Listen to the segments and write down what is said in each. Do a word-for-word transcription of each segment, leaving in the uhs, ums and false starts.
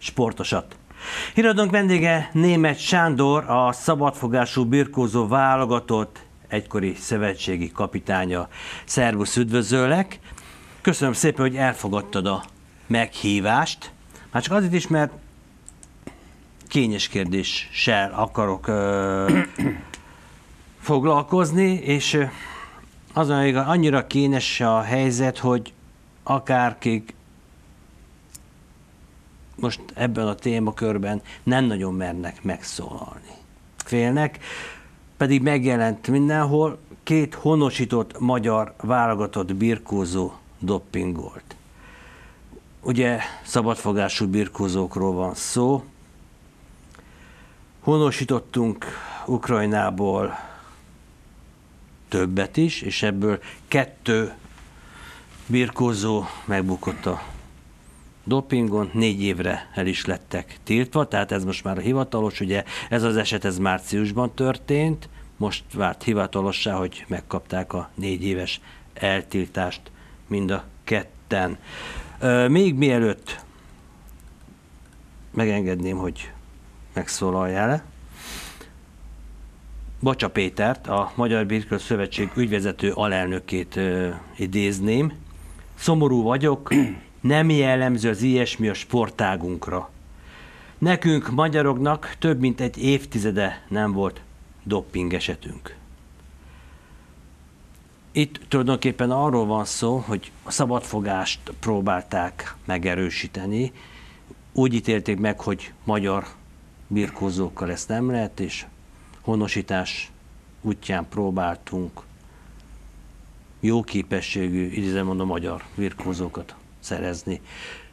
sportosat. Híradónk vendége Németh Sándor, a szabadfogású birkózó válogatott egykori szövetségi kapitánya. Szervusz, üdvözöllek! Köszönöm szépen, hogy elfogadtad a meghívást. Már csak azért is, mert kényes kérdéssel akarok ö, foglalkozni, és azon annyira kényes a helyzet, hogy akárkik most ebben a témakörben nem nagyon mernek megszólalni. Félnek, pedig megjelent mindenhol, két honosított magyar válogatott birkózó doppingolt. Ugye szabadfogású birkózókról van szó. Honosítottunk Ukrajnából többet is, és ebből kettő birkózó megbukott a dopingon, négy évre el is lettek tiltva, tehát ez most már a hivatalos, ugye ez az eset ez márciusban történt, most várt hivatalossá, hogy megkapták a négy éves eltiltást mind a ketten. Még mielőtt megengedném, hogy megszólaljál le, Bacsa Pétert, a Magyar Birkózó Szövetség ügyvezető alelnökét ö, idézném. Szomorú vagyok, nem jellemző az ilyesmi a sportágunkra. Nekünk, magyaroknak több mint egy évtizede nem volt dopping esetünk. Itt tulajdonképpen arról van szó, hogy a szabadfogást próbálták megerősíteni. Úgy ítélték meg, hogy magyar birkózókkal ezt nem lehet, és honosítás útján próbáltunk jó képességű, idézem mondom, magyar birkózókat szerezni.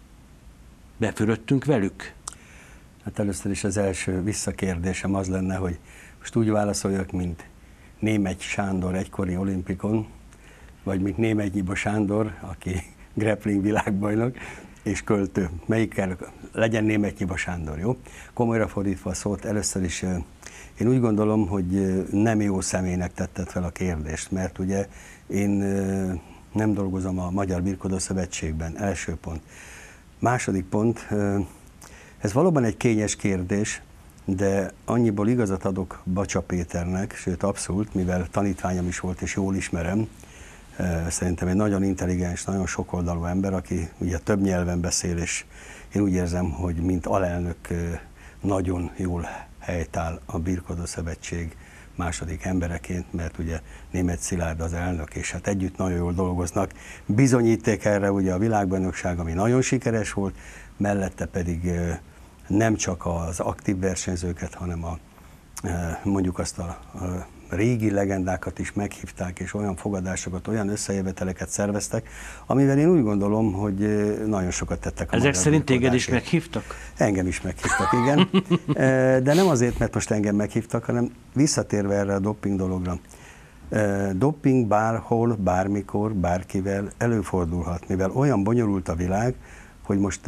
Befürödtünk velük? Hát először is az első visszakérdésem az lenne, hogy most úgy válaszoljak, mint Németh Sándor egykori olimpikon, vagy mint Németh Nyibo Sándor, aki grappling világbajnok, és költő. Melyikkel legyen Németh Nyibo Sándor, jó? Komolyra fordítva a szót, először is én úgy gondolom, hogy nem jó személynek tetted fel a kérdést, mert ugye én nem dolgozom a Magyar Birkózó Szövetségben, első pont. Második pont, ez valóban egy kényes kérdés, de annyiból igazat adok Bacsa Péternek, sőt abszolút, mivel tanítványom is volt és jól ismerem, szerintem egy nagyon intelligens, nagyon sokoldalú ember, aki ugye több nyelven beszél, és én úgy érzem, hogy mint alelnök nagyon jól helytáll a Birkózó Szövetség második embereként, mert ugye Németh Szilárd az elnök, és hát együtt nagyon jól dolgoznak. Bizonyíték erre ugye a világbajnokság, ami nagyon sikeres volt, mellette pedig nem csak az aktív versenyzőket, hanem a, mondjuk azt a, a régi legendákat is meghívták, és olyan fogadásokat, olyan összejöveteleket szerveztek, amivel én úgy gondolom, hogy nagyon sokat tettek a Ezek szerint téged is meghívtak? Engem is meghívtak, igen. De nem azért, mert most engem meghívtak, hanem visszatérve erre a doping dologra. Doping bárhol, bármikor, bárkivel előfordulhat, mivel olyan bonyolult a világ, hogy most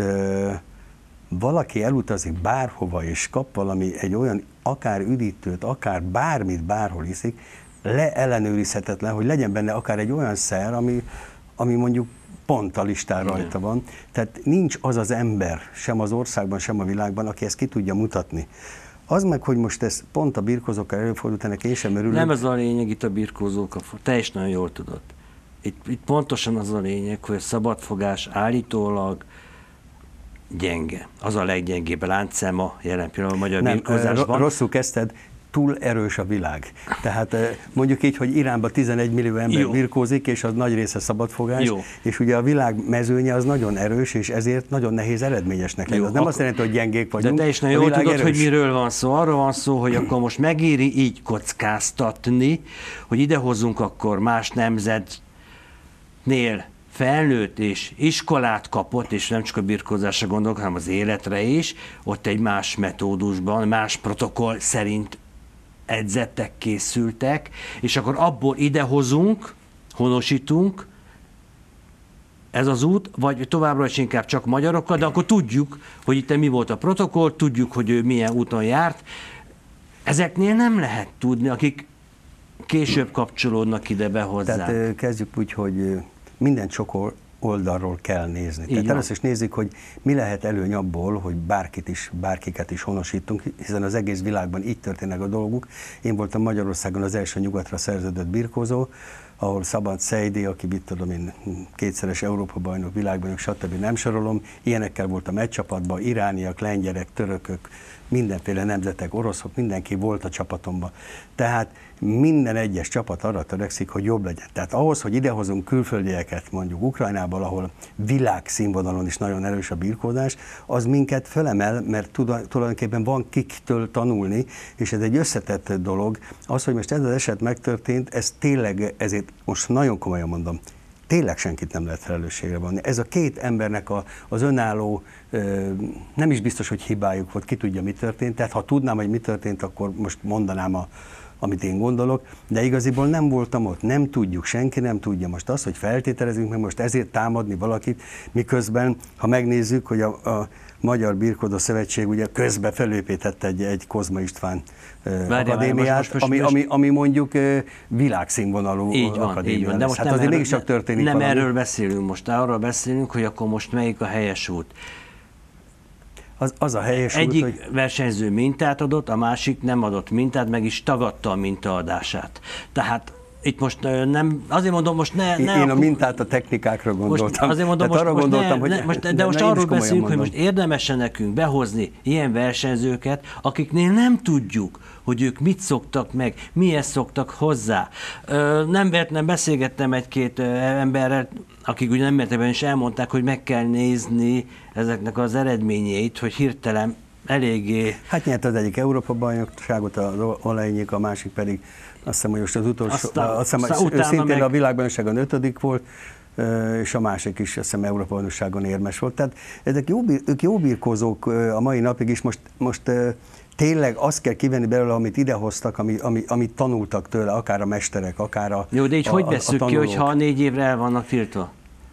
valaki elutazik bárhova, és kap valami, egy olyan akár üdítőt, akár bármit bárhol iszik, leellenőrizhetetlen, hogy legyen benne akár egy olyan szer, ami, ami mondjuk pont a listán rajta van. Tehát nincs az az ember, sem az országban, sem a világban, aki ezt ki tudja mutatni. Az meg, hogy most ez pont a birkózókkal előfordult, ennek én sem örülök. Nem ez a lényeg itt a birkózókkal, te is nagyon jól tudod. Itt, itt pontosan az a lényeg, hogy a szabadfogás állítólag gyenge. Az a leggyengébb láncszema jelen pillanatban a magyar Nem, birkózásban. Rosszul kezdted, túl erős a világ. Tehát mondjuk így, hogy Iránban tizenegy millió ember Jó. birkózik, és az nagy része szabadfogás, Jó. és ugye a világ mezőnye az nagyon erős, és ezért nagyon nehéz eredményesnek lenni. Az nem azt jelenti, hogy gyengék vagyunk. De te is nagyon jól tudod, erős. Hogy miről van szó. Arról van szó, hogy akkor most megéri így kockáztatni, hogy idehozzunk akkor más nemzetnél felnőtt és iskolát kapott, és nem csak a birkózásra gondolok, hanem az életre is, ott egy más metódusban, más protokoll szerint edzettek, készültek, és akkor abból idehozunk, honosítunk, ez az út, vagy továbbra is inkább csak magyarokkal, de akkor tudjuk, hogy itt mi volt a protokoll, tudjuk, hogy ő milyen úton járt. Ezeknél nem lehet tudni, akik később kapcsolódnak ide be hozzá. Tehát kezdjük úgy, hogy minden csokor oldalról kell nézni. Így Tehát van. először is nézzük, hogy mi lehet előny abból, hogy bárkit is, bárkiket is honosítunk, hiszen az egész világban így történnek a dolgok. Én voltam Magyarországon az első nyugatra szerződött birkózó, ahol Szabad Szejdi, aki mit tudom én, kétszeres Európa-bajnok, világbajnok, stb. Nem sorolom, ilyenekkel voltam egy csapatban, irániak, lengyerek, törökök, mindenféle nemzetek, oroszok, mindenki volt a csapatomban. Tehát minden egyes csapat arra törekszik, hogy jobb legyen. Tehát ahhoz, hogy idehozunk külföldieket, mondjuk Ukrajnából, ahol világszínvonalon is nagyon erős a birkózás, az minket felemel, mert tulajdonképpen van kiktől tanulni, és ez egy összetett dolog. Az, hogy most ez az eset megtörtént, ez tényleg, ezért most nagyon komolyan mondom, tényleg senkit nem lehet felelősségre vonni. Ez a két embernek a, az önálló, nem is biztos, hogy hibájuk volt, ki tudja, mi történt. Tehát ha tudnám, hogy mi történt, akkor most mondanám, a, amit én gondolok, de igaziból nem voltam ott, nem tudjuk, senki nem tudja. Most az, hogy feltételezünk meg most ezért támadni valakit, miközben, ha megnézzük, hogy a, a Magyar Birkózó Szövetség ugye közbe felépített egy, egy Kozma István Várja, akadémiát, most, most, ami, most, ami, ami mondjuk világszínvonalú így van, akadémia. Így van, de most hát nem azért erről, mégis csak történik Nem valami. erről beszélünk most, arról beszélünk, hogy akkor most melyik a helyes út. Az, az a helyes Egyik út, hogy... versenyző mintát adott, a másik nem adott mintát, meg is tagadta a mintaadását. Tehát itt most nem, azért mondom, most ne... ne Én a mintát a technikákra gondoltam. Most azért mondom, most, arra most gondoltam, ne, hogy... ne, most, de, de most arról beszélünk, hogy most érdemesen nekünk behozni ilyen versenyzőket, akiknél nem tudjuk, hogy ők mit szoktak meg, mihez szoktak hozzá. Nem véletlenül beszélgettem egy-két emberrel, akik ugye nem mértékben is elmondták, hogy meg kell nézni ezeknek az eredményeit, hogy hirtelen eléggé... Hát nyert az egyik Európa-bajnokságot, az Olejnyik, a másik pedig azt hiszem, hogy most az utolsó, aztán, azt hiszem, aztán ő szintén meg... a világbajnokságon ötödik volt, és a másik is azt hiszem Európa-bajnokságon érmes volt. Tehát ezek jó, ők jó birkózók a mai napig is, most, most tényleg azt kell kivenni belőle, amit idehoztak, ami, ami, amit tanultak tőle, akár a mesterek, akár a Jó, de így a, hogy a, veszük a ki, hogyha négy évre el vannak tiltva?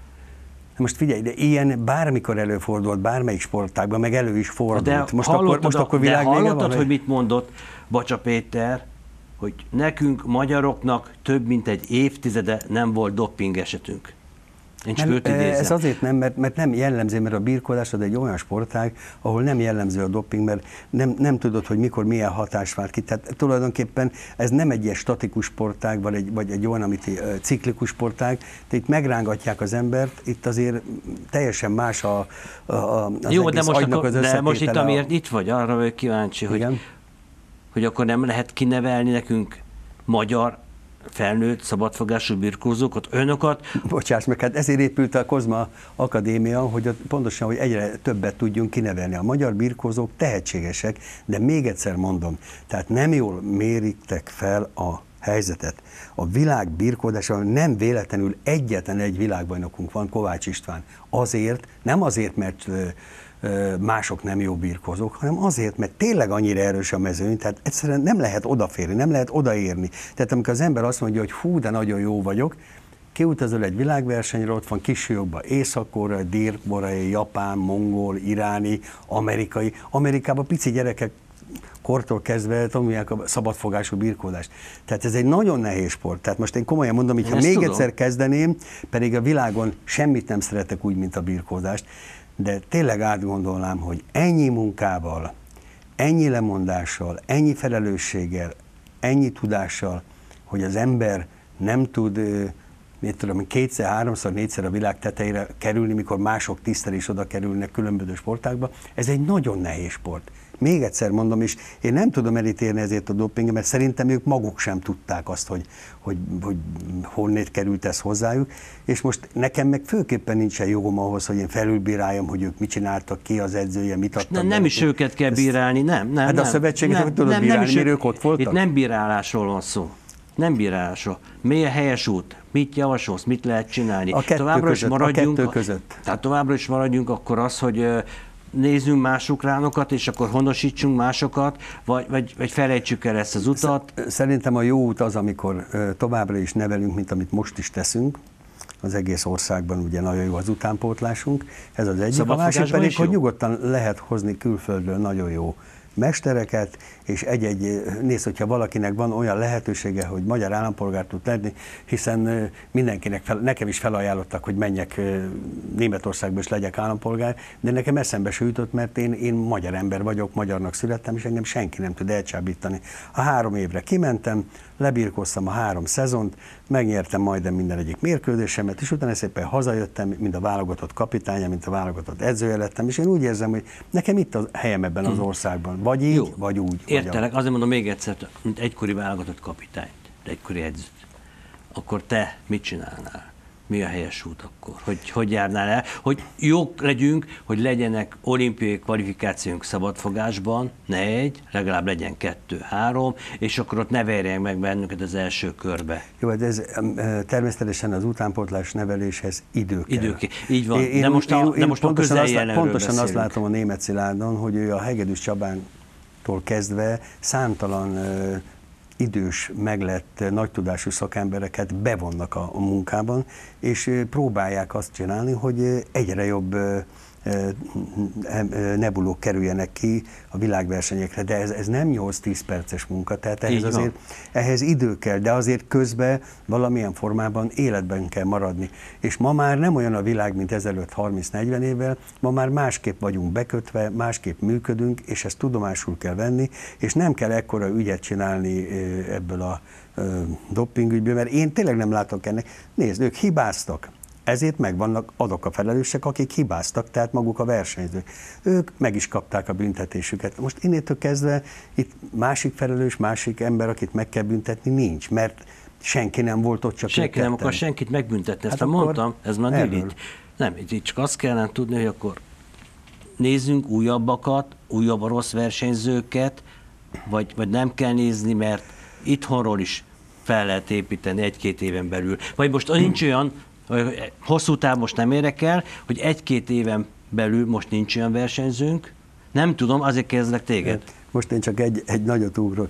Most figyelj, de ilyen bármikor előfordult, bármelyik sportágban, meg elő is fordult. De most akkor, most akkor világ de hallottad, van, hogy mit mondott Bacsa Péter, hogy nekünk, magyaroknak több mint egy évtizede nem volt dopping esetünk. Én csak őt idézem. Ez azért nem, mert, mert nem jellemző, mert a birkózás az egy olyan sportág, ahol nem jellemző a doping, mert nem, nem tudod, hogy mikor milyen hatás vált ki. Tehát tulajdonképpen ez nem egy ilyen statikus sportág, vagy egy, vagy egy olyan, amit ciklikus sportág. De itt megrángatják az embert, itt azért teljesen más a, a, az Jó, de most, agynak akkor, az de most itt, amiért a... itt vagy, arra vagyok kíváncsi, hogy, hogy akkor nem lehet kinevelni nekünk magyar felnőtt, szabadfogású birkózókat, önokat. Bocsáss meg, hát ezért épült a Kozma Akadémia, hogy pontosan, hogy egyre többet tudjunk kinevelni. A magyar birkózók tehetségesek, de még egyszer mondom, tehát nem jól méritek fel a helyzetet. A világ birkózása nem véletlenül egyetlen egy világbajnokunk van, Kovács István. Azért, nem azért, mert mások nem jó birkózók, hanem azért, mert tényleg annyira erős a mezőny, tehát egyszerűen nem lehet odaférni, nem lehet odaérni. Tehát amikor az ember azt mondja, hogy hú, de nagyon jó vagyok, kiutazol egy világversenyre, ott van Kisujokban észak-koreai, dél-koreai, japán, mongol, iráni, amerikai. Amerikában pici gyerekek kortól kezdve tanulják a szabadfogású birkózást. Tehát ez egy nagyon nehéz sport. Tehát most én komolyan mondom, hogy ha még tudom. egyszer kezdeném, pedig a világon semmit nem szeretek úgy, mint a birkózást, de tényleg átgondolnám, hogy ennyi munkával, ennyi lemondással, ennyi felelősséggel, ennyi tudással, hogy az ember nem tud, mit tudom, kétszer, háromszor, négyszer a világ tetejére kerülni, mikor mások tisztel is oda kerülnek különböző sportákba, ez egy nagyon nehéz sport. Még egyszer mondom, és én nem tudom elítélni ezért a dopingot, mert szerintem ők maguk sem tudták azt, hogy, hogy, hogy honnét került ez hozzájuk, és most nekem meg főképpen nincsen jogom ahhoz, hogy én felülbíráljam, hogy ők mit csináltak, ki az edzője, mit adtak. Nem, nem is őket kell ezt... bírálni, nem. nem hát nem, a szövetséget nem tudod nem, bírálni, mert ők ott voltak? Itt nem bírálásról van szó. Nem bírálásról. Mi a helyes út? Mit javasolsz? Mit lehet csinálni? A kettő, továbbra között, is maradjunk, a kettő között. Tehát továbbra is maradjunk akkor az, hogy nézzünk más ukránokat, és akkor honosítsunk másokat, vagy, vagy, vagy felejtsük el ezt az utat? Szerintem a jó út az, amikor továbbra is nevelünk, mint amit most is teszünk. Az egész országban ugye nagyon jó az utánpótlásunk. Ez az egyik. A másik pedig, hogy nyugodtan lehet hozni külföldről nagyon jó mestereket, és egy-egy, nézd, hogyha valakinek van olyan lehetősége, hogy magyar állampolgár tud lenni, hiszen mindenkinek, fel, nekem is felajánlottak, hogy menjek Németországba és legyek állampolgár, de nekem eszembe se jutott, mert én, én magyar ember vagyok, magyarnak születtem, és engem senki nem tud elcsábítani. A három évre kimentem, lebirkóztam a három szezont, megnyertem majdnem minden egyik mérkőzésemet, és utána szépen hazajöttem, mint a válogatott kapitánya, mint a válogatott edzője lettem, és én úgy érzem, hogy nekem itt a helyem ebben az országban. Vagy így, Jó, vagy úgy. Értelek, azért mondom még egyszer, mint egykori válogatott kapitányt, egykori edzőt. Akkor te mit csinálnál? Mi a helyes út akkor? Hogy hogy járnál el? Hogy jók legyünk, hogy legyenek olimpiai kvalifikációnk szabadfogásban, ne egy, legalább legyen kettő, három, és akkor ott ne verjenek meg bennünket az első körbe. Jó, hát ez természetesen az utánpótlás neveléshez idő kell. Idő kell. Így van, én, de most a, én, de most a közeljelenről Pontosan beszélünk. Azt látom a Németh Szilárdon, hogy ő a Hegedűs Csabántól kezdve számtalan idős, meglett, nagy tudású szakembereket bevonnak a, a munkában, és próbálják azt csinálni, hogy egyre jobb nebulók kerüljenek ki a világversenyekre, de ez, ez nem nyolc-tíz perces munka, tehát ehhez, azért, ehhez idő kell, de azért közben valamilyen formában életben kell maradni. És ma már nem olyan a világ, mint ezelőtt harminc-negyven évvel, ma már másképp vagyunk bekötve, másképp működünk, és ezt tudomásul kell venni, és nem kell ekkora ügyet csinálni ebből a dopingügyből, mert én tényleg nem látok ennek. Nézd, ők hibáztak. Ezért megvannak azok a felelősek, akik hibáztak, tehát maguk a versenyzők. Ők meg is kapták a büntetésüket. Most innétől kezdve itt másik felelős, másik ember, akit meg kell büntetni, nincs, mert senki nem volt ott, csak senki nem akar senkit megbüntetni, ezt hát mondtam, ez már így. Nem, itt csak azt kellene tudni, hogy akkor nézzünk újabbakat, újabb a rossz versenyzőket, vagy, vagy nem kell nézni, mert itthonról is fel lehet építeni egy-két éven belül. Vagy most nincs olyan, hosszú táv most nem érek el, hogy egy-két éven belül most nincs olyan versenyzőnk. Nem tudom, azért kezdlek téged. Most én csak egy, egy nagyot ugrok.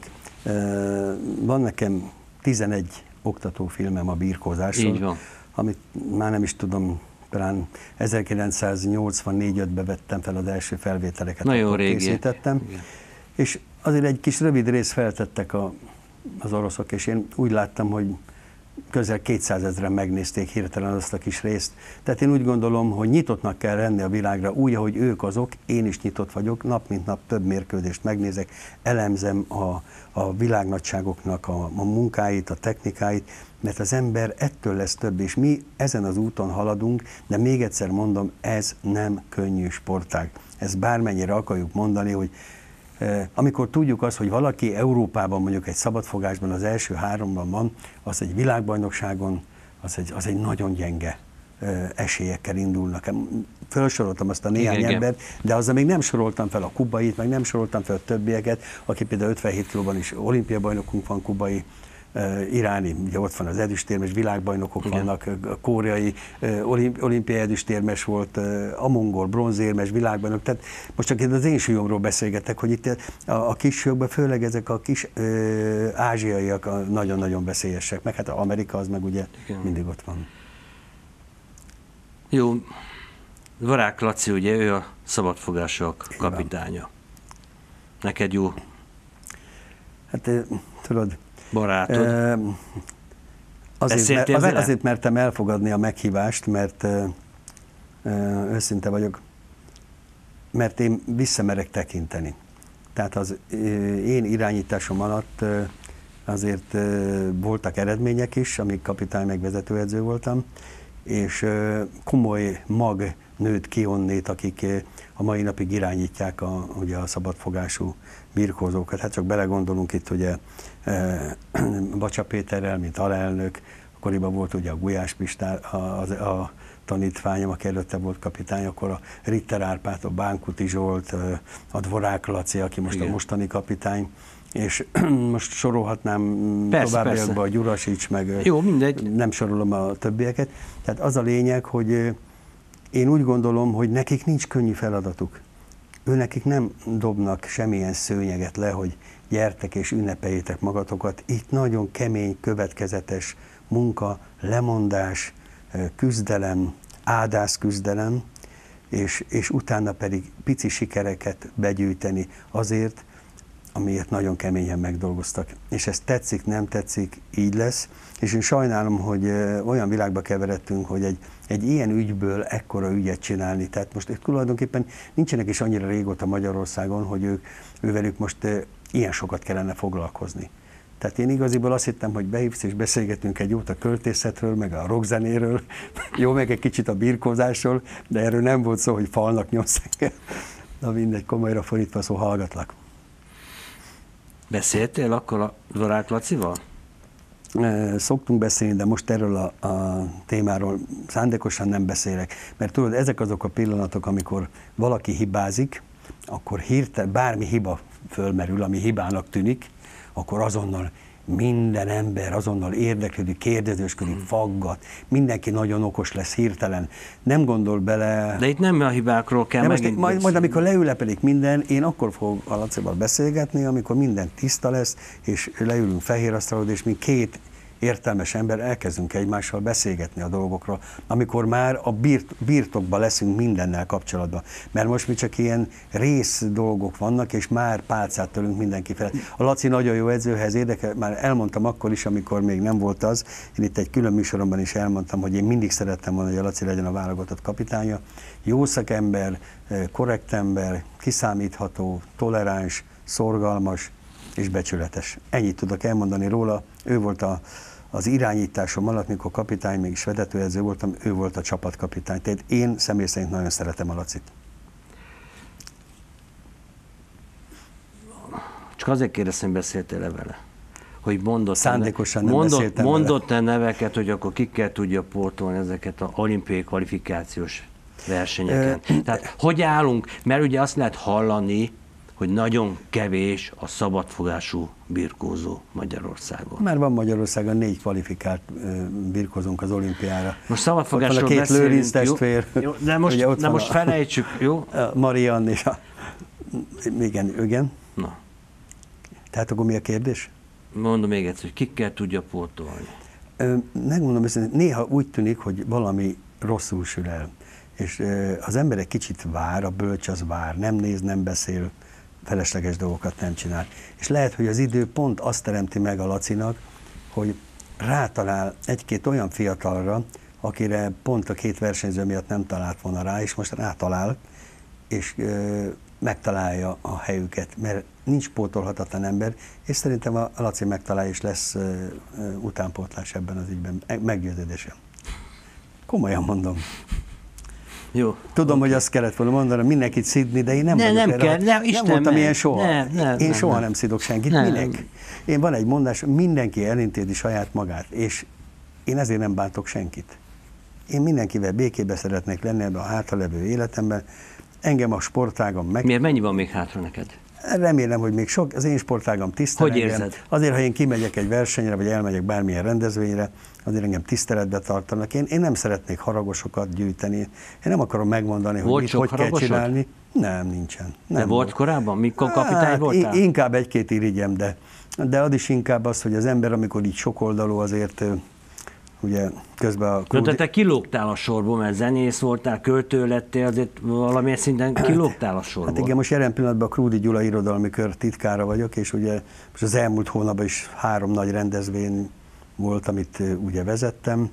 Van nekem tizenegy oktatófilmem a birkózásról, Így van. amit már nem is tudom, talán ezerkilencszáznyolcvannégy-ötben vettem fel az első felvételeket, nagyon akkor régi. készítettem. Igen. És azért egy kis rövid részt feltettek a, az oroszok, és én úgy láttam, hogy közel kétszázezren megnézték hirtelen azt a kis részt. Tehát én úgy gondolom, hogy nyitottnak kell lenni a világra, úgy, ahogy ők azok, én is nyitott vagyok, nap mint nap több mérkőzést megnézek, elemzem a, a világnagyságoknak a, a munkáit, a technikáit, mert az ember ettől lesz több, és mi ezen az úton haladunk, de még egyszer mondom, ez nem könnyű sportág. Ez bármennyire akarjuk mondani, hogy amikor tudjuk azt, hogy valaki Európában mondjuk egy szabadfogásban az első háromban van, az egy világbajnokságon, az egy, az egy nagyon gyenge esélyekkel indulnak. Felsoroltam azt a néhány igen, embert, de azzal még nem soroltam fel a kubait, meg nem soroltam fel a többieket, aki például ötvenhét kilóban is olimpiai bajnokunk van, kubai, iráni, ugye ott van az ezüstérmes, világbajnokok igen. vannak, a koreai olimpiai ezüstérmes volt, a mongol bronzérmes, világbajnok, tehát most csak az én súlyomról beszélgetek, hogy itt a, a kis súlyokban főleg ezek a kis ö, ázsiaiak nagyon-nagyon veszélyesek, meg hát Amerika az meg ugye igen. mindig ott van. Jó, Varák Laci, ugye ő a szabadfogások kapitánya. Neked jó? Hát tudod, barátod. Azért, mert, azért, azért mertem elfogadni a meghívást, mert őszinte vagyok, mert én visszamerek tekinteni. Tehát az én irányításom alatt azért voltak eredmények is, amíg kapitány meg vezetőedző voltam, és komoly mag nőtt ki onnét, akik a mai napig irányítják a, ugye a szabadfogású birkózókat. Hát csak belegondolunk itt ugye Bacsa Péterrel, mint alelnök, akkoriban volt ugye a Gulyás Pistár, a, a, a tanítványom, aki előtte volt kapitány, akkor a Ritter Árpád, a Bánkuti Zsolt, a Dvorák Laci, aki most igen. a mostani kapitány, és most sorolhatnám továbbiakban a Gyurasics, meg jó, mindegy. Nem sorolom a többieket. Tehát az a lényeg, hogy én úgy gondolom, hogy nekik nincs könnyű feladatuk. Ő nekik nem dobnak semmilyen szőnyeget le, hogy gyertek és ünnepeljétek magatokat. Itt nagyon kemény, következetes munka, lemondás, küzdelem, ádász küzdelem, és, és utána pedig pici sikereket begyűjteni azért, amiért nagyon keményen megdolgoztak. És ez tetszik, nem tetszik, így lesz. És én sajnálom, hogy olyan világba keveredtünk, hogy egy, egy ilyen ügyből ekkora ügyet csinálni. Tehát most ők tulajdonképpen nincsenek is annyira régóta Magyarországon, hogy ők, ővelük most ilyen sokat kellene foglalkozni. Tehát én igaziból azt hittem, hogy behívsz és beszélgetünk egy jót a költészetről, meg a rockzenéről, jó, meg egy kicsit a birkózásról, de erről nem volt szó, hogy falnak nyomsz engem. Na mindegy, komolyra fordítva, szó hallgatlak. Beszéltél akkor a Dvořák Lacival? Szoktunk beszélni, de most erről a, a témáról szándékosan nem beszélek, mert tudod, ezek azok a pillanatok, amikor valaki hibázik, akkor hirtelen bármi hiba fölmerül, ami hibának tűnik, akkor azonnal minden ember azonnal érdeklődik, kérdezősködik, faggat, mindenki nagyon okos lesz hirtelen, nem gondol bele. De itt nem a hibákról kell megint majd, majd amikor leülepedik minden, én akkor fogok a Lacival beszélgetni, amikor minden tiszta lesz, és leülünk fehérasztalod, és mi két értelmes ember elkezdünk egymással beszélgetni a dolgokról, amikor már a birt, birtokban leszünk mindennel kapcsolatban. Mert most mi csak ilyen rész dolgok vannak, és már pálcát tölünk mindenki fel. A Laci nagyon jó edzőhez érdekel, már elmondtam akkor is, amikor még nem volt az, én itt egy külön műsoromban is elmondtam, hogy én mindig szerettem volna, hogy a Laci legyen a válogatott kapitánya. Jó szakember, korrekt ember, kiszámítható, toleráns, szorgalmas és becsületes. Ennyit tudok elmondani róla. Ő volt a, az irányításom alatt, mikor kapitány, mégis vezetőedző voltam, ő volt a csapatkapitány. Tehát én személy szerint nagyon szeretem a Lacit. Csak azért kérdeztem, beszéltél-e vele? Hogy mondott Szándékosan nem mondott, beszéltem mondott-e neveket, hogy akkor kikkel tudja pótolni ezeket az olimpiai kvalifikációs versenyeken? Ö, Tehát hogy állunk? Mert ugye azt lehet hallani, hogy nagyon kevés a szabadfogású birkózó Magyarországon. Már van Magyarországon négy kvalifikált birkózónk az olimpiára. Most szabadfogásról a két beszélünk, Lőrinc testvér. Jó, de most, de most a, felejtsük, jó? A Mariann és a... Igen, igen. Na. Tehát akkor mi a kérdés? Mondom még egyszer, hogy kikkel tudja pótolni. Megmondom őszintén, néha úgy tűnik, hogy valami rosszul sül el. És az ember egy kicsit vár, a bölcs az vár, nem néz, nem beszél, felesleges dolgokat nem csinál. És lehet, hogy az idő pont azt teremti meg a Lacinak, hogy rátalál egy-két olyan fiatalra, akire pont a két versenyző miatt nem talált volna rá, és most rátalál, és ö, megtalálja a helyüket, mert nincs pótolhatatlan ember, és szerintem a Laci megtalálja, és lesz ö, ö, utánpótlás ebben az ügyben. Meggyőződésem. Komolyan mondom. Jó. Tudom, okay. hogy azt kellett volna mondani, mindenkit szidni, de én nem ne, vagyok nem erre. Kell, ne, nem voltam ne, ilyen soha. Ne, ne, én ne, soha ne. nem szidok senkit. Ne. Minek? Én van egy mondás, mindenki elintézi saját magát, és én ezért nem bántok senkit. Én mindenkivel békében szeretnék lenni ebben a hátralevő életemben. Engem a sportágam meg... Miért? Mennyi van még hátra neked? Remélem, hogy még sok, az én sportágam tisztel. Hogy engem. érzed? Azért, ha én kimegyek egy versenyre, vagy elmegyek bármilyen rendezvényre, azért engem tiszteletbe tartanak. Én, én nem szeretnék haragosokat gyűjteni. Én nem akarom megmondani, hogy mit, hogy kell csinálni. Nem, nincsen. Nem de volt, volt korábban? Mikor kapitány hát, voltál? Inkább egy-két irigyem, de, de az is inkább az, hogy az ember, amikor így sokoldalú, azért ugye közben a... Krúdi... De te kilógtál a sorból, mert zenész voltál, költő lettél, azért valamilyen szinten kilógtál a sorból. Hát igen, most jelen pillanatban a Krúdi Gyula irodalmi kör titkára vagyok, és ugye most az elmúlt hónapban is három nagy rendezvény volt, amit ugye vezettem,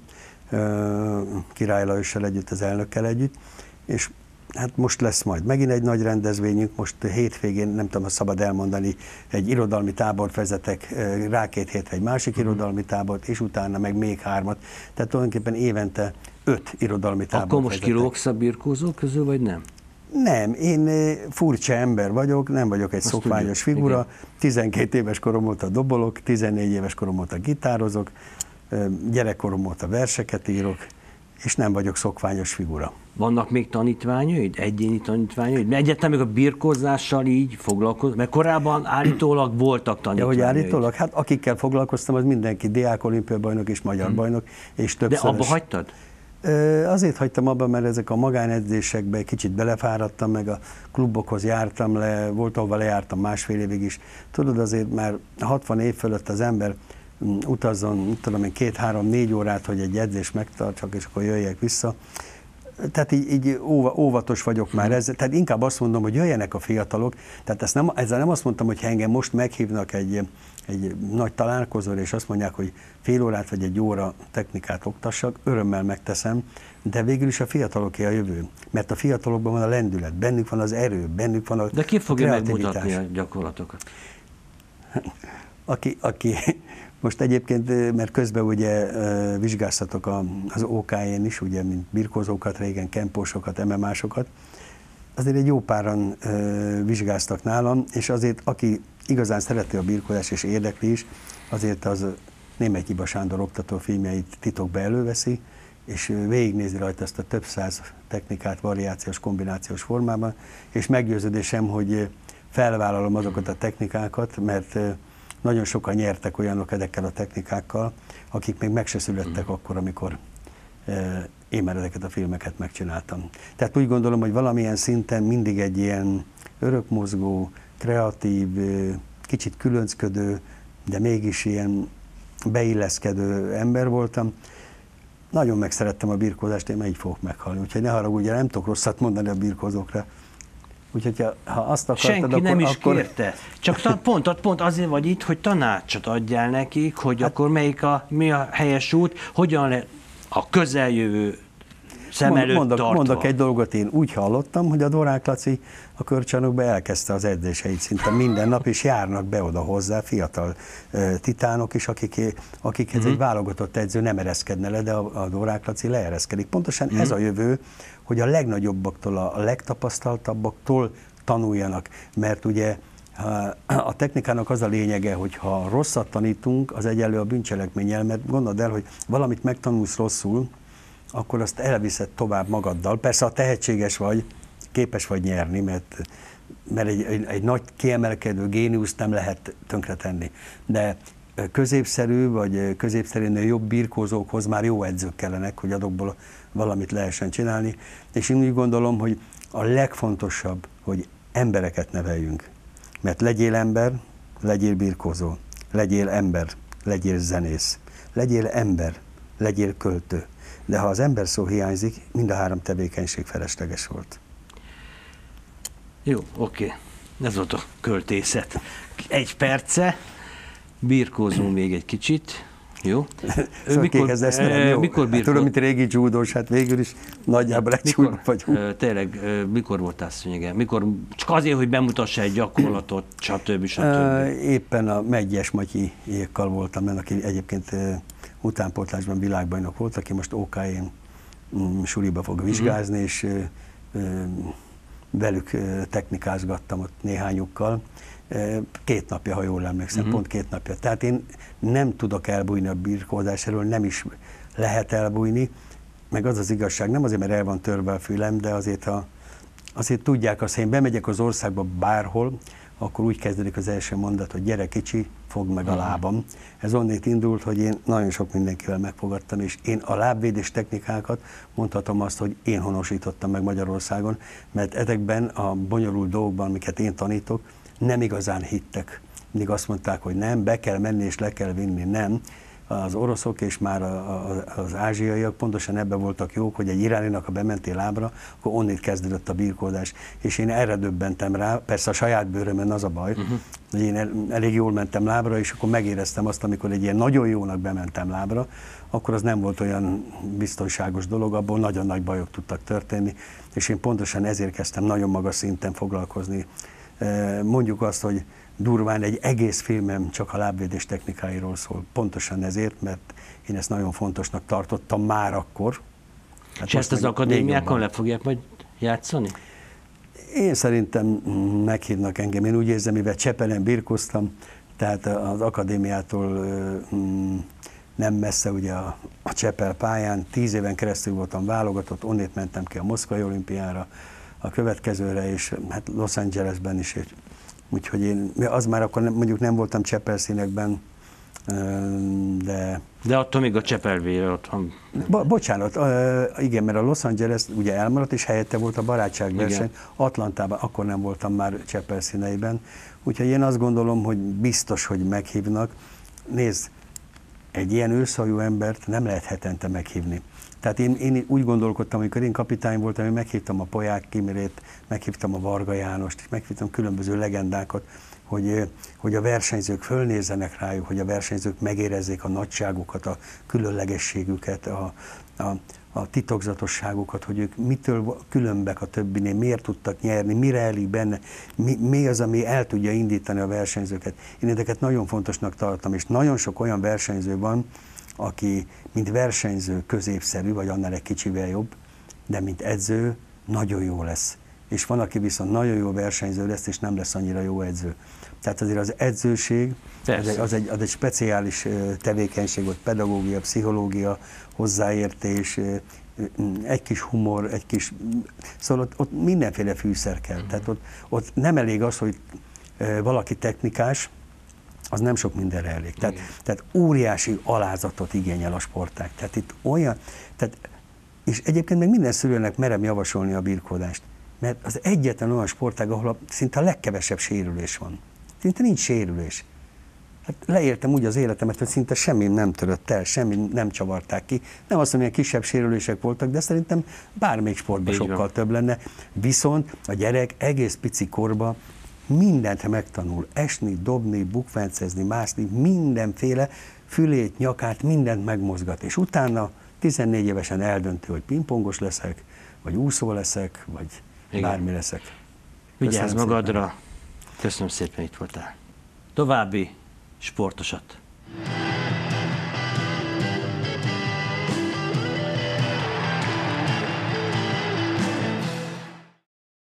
Király Lajossal együtt, az elnökkel együtt, és hát most lesz majd megint egy nagy rendezvényünk, most hétvégén, nem tudom, ha szabad elmondani, egy irodalmi tábort vezetek, rá két hétre egy másik uh-huh. irodalmi tábort, és utána meg még hármat. Tehát tulajdonképpen évente öt irodalmi tábort Akkor most vezetek. kilógsz a birkózók közül, vagy nem? Nem, én furcsa ember vagyok, nem vagyok egy Azt szokványos tudjuk. figura. Igen. tizenkét éves korom óta dobolok, tizennégy éves korom óta gitározok, gyerekkorom óta verseket írok, és nem vagyok szokványos figura. Vannak még tanítványaid, egyéni tanítványaid? Mert egyáltalán még a birkózással így foglalkoznak, mert korábban állítólag voltak tanítványaid. Ja, hogy állítólag? Hát akikkel foglalkoztam, az mindenki diák olimpiai bajnok és magyar hmm. bajnok, és többszörös. De abba hagytad? Azért hagytam abba, mert ezek a magánedzésekbe egy kicsit belefáradtam, meg a klubokhoz jártam le, volt, ahova lejártam másfél évig is. Tudod, azért már hatvan év fölött az ember utazzon, tudom én, két, három, négy órát, hogy egy edzést megtartsak, és akkor jöjjek vissza. Tehát így, így óva, óvatos vagyok már ezzel, tehát inkább azt mondom, hogy jöjjenek a fiatalok, tehát ezt nem, ezzel nem azt mondtam, hogy ha engem most meghívnak egy, egy nagy találkozóra, és azt mondják, hogy fél órát vagy egy óra technikát oktassak, örömmel megteszem, de végül is a fiataloké a jövő, mert a fiatalokban van a lendület, bennük van az erő, bennük van a De ki fogja kreativitás. megmutatni a gyakorlatokat? Aki, aki most egyébként, mert közben ugye vizsgáztatok az ó ká én is, ugye, mint birkózókat, régen kempósokat, em em á-sokat, azért egy jó páran vizsgáztak nálam, és azért aki igazán szereti a birkózást és érdekli is, azért az Németh Iba Sándor oktató filmjeit titokba előveszi, és végignézi rajta ezt a több száz technikát variációs, kombinációs formában, és meggyőződésem, hogy felvállalom azokat a technikákat, mert nagyon sokan nyertek olyanok ezekkel a technikákkal, akik még meg se születtek mm. akkor, amikor e, én már ezeket a filmeket megcsináltam. Tehát úgy gondolom, hogy valamilyen szinten mindig egy ilyen örökmozgó, kreatív, kicsit különcködő, de mégis ilyen beilleszkedő ember voltam. Nagyon megszerettem a birkózást, én meg így fogok meghalni. Úgyhogy ne haragudj, nem tudok rosszat mondani a birkózókra. Úgyhogy ha azt akartad, senki akkor, nem is akkor... kérte. Csak pont, pont azért vagy itt, hogy tanácsot adjál nekik, hogy hát, akkor melyik a, mi a helyes út, hogyan lehet a közeljövő szem előtt mondok, tartva. Mondok egy dolgot, én úgy hallottam, hogy a Dvorák Laci a Körcsarnokba elkezdte az edzéseit szinte minden nap, és járnak be oda hozzá fiatal uh, titánok is, akik, akikhez uh-huh. egy válogatott edző nem ereszkedne le, de a, a Dvorák Laci leereszkedik. Pontosan uh-huh. ez a jövő, hogy a legnagyobbaktól, a legtapasztaltabbaktól tanuljanak, mert ugye a technikának az a lényege, hogy ha rosszat tanítunk, az egyenlő a bűncselekménnyel, mert gondold el, hogy valamit megtanulsz rosszul, akkor azt elviszed tovább magaddal. Persze, ha tehetséges vagy, képes vagy nyerni, mert, mert egy, egy, egy nagy kiemelkedő géniuszt nem lehet tönkretenni. De középszerű, vagy középszerűnél jobb birkózókhoz már jó edzők kellenek, hogy azokból valamit lehessen csinálni. És én úgy gondolom, hogy a legfontosabb, hogy embereket neveljünk. Mert legyél ember, legyél birkózó, legyél ember, legyél zenész, legyél ember, legyél költő. De ha az ember szó hiányzik, mind a három tevékenység felesleges volt. Jó, oké. Ez volt a költészet. Egy perce, birkózunk még egy kicsit. Jó. Szóval mikor, ezt nem, jó. Mikor birkó... Tudom, mint régi judós, hát végül is nagyjából egy csúrba vagyunk. Tényleg, mikor voltál szőnyegen? Mikor, csak azért, hogy bemutassa egy gyakorlatot, stb. stb. Éppen a Megyes Matyiékkal voltam, aki egyébként utánpótlásban világbajnok volt, aki most ó ká én suliba fog vizsgázni, uh-huh. és velük technikázgattam ott néhányukkal. Két napja, ha jól emlékszem, uh-huh. pont két napja. Tehát én nem tudok elbújni a birkózás elől, nem is lehet elbújni, meg az az igazság, nem azért, mert el van törve a fülem, de azért, ha, azért tudják azt, ha én bemegyek az országba bárhol, akkor úgy kezdődik az első mondat, hogy gyere kicsi, fogd meg a lábam. Ez onnét indult, hogy én nagyon sok mindenkivel megfogadtam, és én a lábvédés technikákat mondhatom azt, hogy én honosítottam meg Magyarországon, mert ezekben a bonyolult dolgokban, amiket én tanítok, nem igazán hittek. Mindig azt mondták, hogy nem, be kell menni és le kell vinni, nem. Az oroszok és már az ázsiaiak pontosan ebben voltak jók, hogy egy iráninak, ha bementél lábra, akkor onnét kezdődött a birkózás. És én erre döbbentem rá, persze a saját bőrömön az a baj, uh-huh. hogy én el, elég jól mentem lábra, és akkor megéreztem azt, amikor egy ilyen nagyon jónak bementem lábra, akkor az nem volt olyan biztonságos dolog, abból nagyon nagy bajok tudtak történni, és én pontosan ezért kezdtem nagyon magas szinten foglalkozni. Mondjuk azt, hogy durván egy egész filmem csak a lábvédés technikáiról szól. Pontosan ezért, mert én ezt nagyon fontosnak tartottam már akkor. Hát és ezt az akadémiákon le fogják majd játszani? Én szerintem meghívnak engem. Én úgy érzem, mivel Csepelen birkoztam, tehát az akadémiától nem messze ugye a, a Csepel pályán. Tíz éven keresztül voltam válogatott, onnét mentem ki a Moszkvai olimpiára, a következőre, és hát Los Angelesben is. Úgyhogy én, az már akkor nem, mondjuk nem voltam Csepel színekben, de... De attól még a Csepelvére otthon... Bo- bocsánat, igen, mert a Los Angeles ugye elmaradt, és helyette volt a barátságverseny. Atlantában, akkor nem voltam már Csepel színeiben. Úgyhogy én azt gondolom, hogy biztos, hogy meghívnak. Nézd, egy ilyen őszhajú embert nem lehet hetente meghívni. Tehát én, én úgy gondolkodtam, amikor én kapitány voltam, hogy meghívtam a Polyák Imrét, meghívtam a Varga Jánost, meghívtam különböző legendákat, hogy, hogy a versenyzők fölnézzenek rájuk, hogy a versenyzők megérezzék a nagyságukat, a különlegességüket, a, a, a titokzatosságukat, hogy ők mitől különbek a többinél, miért tudtak nyerni, mire elég benne, mi, mi az, ami el tudja indítani a versenyzőket. Én ezeket nagyon fontosnak tartom, és nagyon sok olyan versenyző van, aki mint versenyző középszerű, vagy annál egy kicsivel jobb, de mint edző nagyon jó lesz. És van, aki viszont nagyon jó versenyző lesz, és nem lesz annyira jó edző. Tehát azért az edzőség, az egy, az, egy, az egy speciális tevékenység, vagy pedagógia, pszichológia, hozzáértés, egy kis humor, egy kis... Szóval ott, ott mindenféle fűszer kell. Uh-huh. Tehát ott, ott nem elég az, hogy valaki technikás, az nem sok mindenre elég. Tehát, tehát óriási alázatot igényel a sportág. Tehát itt olyan... Tehát, és egyébként meg minden szülőnek merem javasolni a birkózást. Mert az egyetlen olyan sportág, ahol a, szinte a legkevesebb sérülés van. Szinte nincs sérülés. Hát leéltem úgy az életemet, hogy szinte semmi nem törött el, semmi nem csavarták ki. Nem azt mondom, hogy kisebb sérülések voltak, de szerintem bármelyik sportban sokkal van. Több lenne. Viszont a gyerek egész pici korban mindent megtanul. Esni, dobni, bukfencezni, mászni, mindenféle fülét, nyakát, mindent megmozgat. És utána tizennégy évesen eldöntő, hogy pingpongos leszek, vagy úszó leszek, vagy igen. Bármi leszek. Vigyázz magadra. Köszönöm szépen, itt voltál. További sportosat.